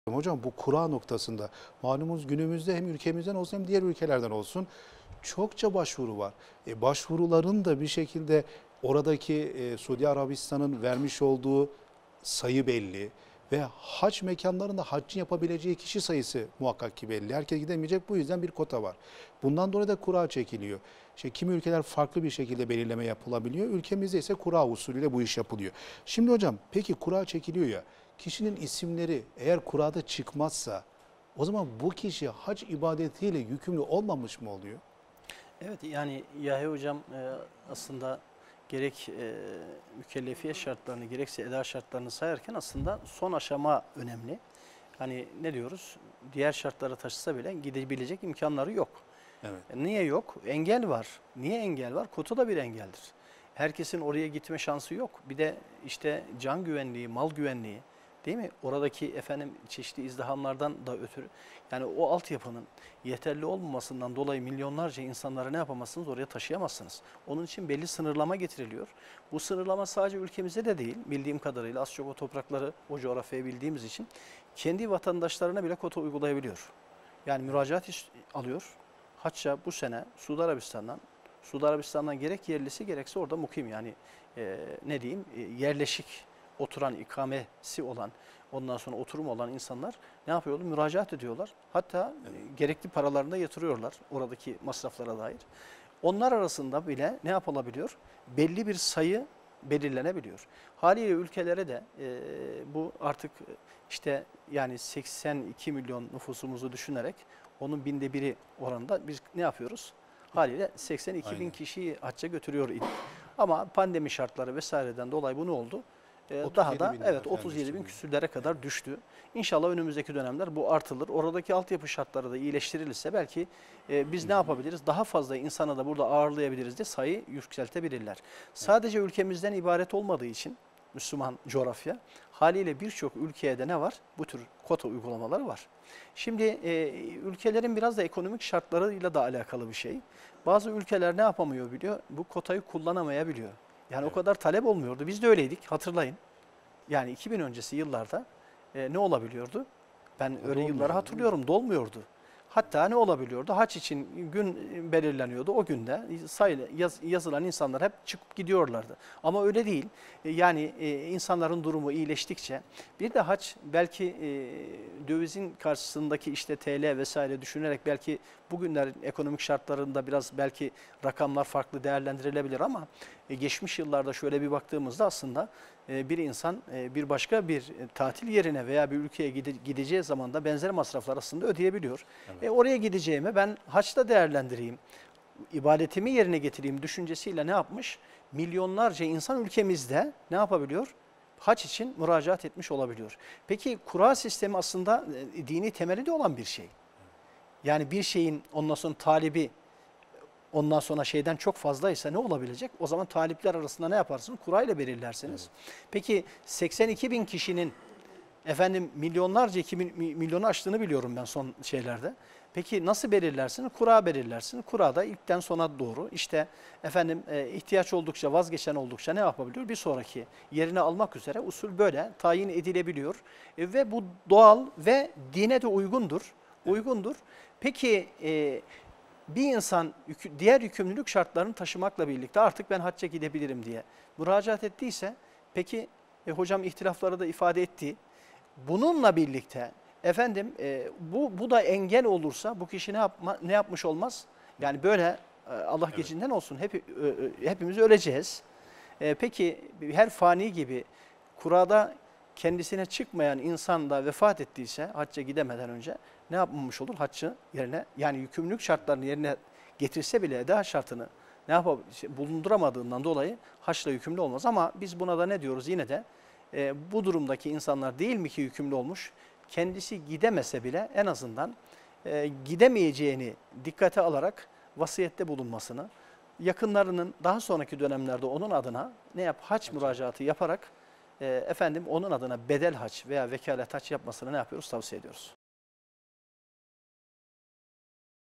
Hocam bu kura noktasında malumunuz günümüzde hem ülkemizden olsun hem diğer ülkelerden olsun çokça başvuru var. Başvuruların da bir şekilde oradaki Suudi Arabistan'ın vermiş olduğu sayı belli ve hac mekanlarında haccın yapabileceği kişi sayısı muhakkak ki belli. Herkes gidemeyecek, bu yüzden bir kota var. Bundan dolayı da kura çekiliyor. Kimi ülkeler farklı bir şekilde belirleme yapılabiliyor. Ülkemizde ise kura usulüyle bu iş yapılıyor. Şimdi hocam peki kura çekiliyor ya, kişinin isimleri eğer kurada çıkmazsa o zaman bu kişi hac ibadetiyle yükümlü olmamış mı oluyor? Evet, yani Yahya Hocam aslında gerek mükellefiyet şartlarını gerekse eda şartlarını sayarken aslında son aşama önemli. Hani ne diyoruz? Diğer şartlara taşısa bile gidebilecek imkanları yok. Evet. Niye yok? Engel var. Niye engel var? Kota da bir engeldir. Herkesin oraya gitme şansı yok. Bir de işte can güvenliği, mal güvenliği, değil mi? Oradaki çeşitli izdihamlardan da ötürü, yani o altyapının yeterli olmamasından dolayı milyonlarca insanları ne yapamazsınız? Oraya taşıyamazsınız. Onun için belli sınırlama getiriliyor. Bu sınırlama sadece ülkemizde de değil. Bildiğim kadarıyla az çok o toprakları, o coğrafyayı bildiğimiz için kendi vatandaşlarına bile kota uygulayabiliyor. Yani müracaat alıyor. Hatta bu sene Suudi Arabistan'dan gerek yerlisi gerekse orada mukim, yani ne diyeyim, yerleşik oturan, ikamesi olan, ondan sonra oturum olan insanlar ne yapıyorlar? Müracaat ediyorlar. Hatta gerekli paralarını da yatırıyorlar oradaki masraflara dair. Onlar arasında bile ne yapılabiliyor? Belli bir sayı belirlenebiliyor. Haliyle ülkelere de bu artık işte yani 82 milyon nüfusumuzu düşünerek onun binde biri oranında biz ne yapıyoruz? Haliyle 82 bin kişiyi hacca götürüyor idik. Ama pandemi şartları vesaireden dolayı bu ne oldu? Daha da 37 bin küsürlere kadar düştü. İnşallah önümüzdeki dönemler bu artılır. Oradaki altyapı şartları da iyileştirilirse belki biz ne yapabiliriz? Daha fazla insana da burada ağırlayabiliriz de sayı yükseltebilirler. Sadece ülkemizden ibaret olmadığı için Müslüman coğrafya, haliyle birçok ülkeye de ne var? Bu tür kota uygulamaları var. Şimdi ülkelerin biraz da ekonomik şartlarıyla da alakalı bir şey. Bazı ülkeler ne yapamıyor biliyor? Bu kotayı kullanamayabiliyor. Yani o kadar talep olmuyordu. Biz de öyleydik, hatırlayın. Yani 2000 öncesi yıllarda ne olabiliyordu? Ben öyle yılları hatırlıyorum, dolmuyordu. Hatta ne olabiliyordu? Haç için gün belirleniyordu. O günde yazılan insanlar hep çıkıp gidiyorlardı. Ama öyle değil. Yani insanların durumu iyileştikçe, bir de haç belki dövizin karşısındaki işte TL vesaire düşünerek belki bugünlerin ekonomik şartlarında biraz belki rakamlar farklı değerlendirilebilir ama geçmiş yıllarda şöyle bir baktığımızda aslında bir insan bir başka bir tatil yerine veya bir ülkeye gideceği zaman da benzer masraflar aslında ödeyebiliyor. Evet. Oraya gideceğime ben haçta değerlendireyim, ibadetimi yerine getireyim düşüncesiyle ne yapmış? Milyonlarca insan ülkemizde ne yapabiliyor? Haç için müracaat etmiş olabiliyor. Peki kura sistemi aslında dini temeli de olan bir şey. Yani bir şeyin ondan sonra talibi ondan sonra şeyden çok fazlaysa ne olabilecek? O zaman talipler arasında ne yaparsınız? Kurayla belirlersiniz. Evet. Peki 82 bin kişinin milyonlarca milyonu aştığını biliyorum ben son şeylerde. Peki nasıl belirlersiniz? Kura belirlersiniz. Kurada ilkten sona doğru işte ihtiyaç oldukça, vazgeçen oldukça ne yapabiliyor? Bir sonraki yerine almak üzere usul böyle tayin edilebiliyor. Ve bu doğal ve dine de uygundur. Uygundur. Peki bir insan diğer yükümlülük şartlarını taşımakla birlikte artık ben hacca gidebilirim diye müracaat ettiyse, peki hocam ihtilafları da ifade etti. Bununla birlikte bu da engel olursa bu kişi ne yapmış olmaz? Yani böyle Allah gecinden olsun hepimiz öleceğiz. Peki her fani gibi kurada kendisine çıkmayan insan da vefat ettiyse hacca gidemeden önce ne yapmamış olur? Haccı yerine, yani yükümlülük şartlarını yerine getirse bile eda şartını bulunduramadığından dolayı haçla yükümlü olmaz. Ama biz buna da ne diyoruz? Yine de bu durumdaki insanlar değil mi ki yükümlü olmuş? Kendisi gidemese bile en azından gidemeyeceğini dikkate alarak vasiyette bulunmasını, yakınlarının daha sonraki dönemlerde onun adına hac müracaatı yaparak onun adına bedel hac veya vekalet hac yapmasını ne yapıyoruz? Tavsiye ediyoruz.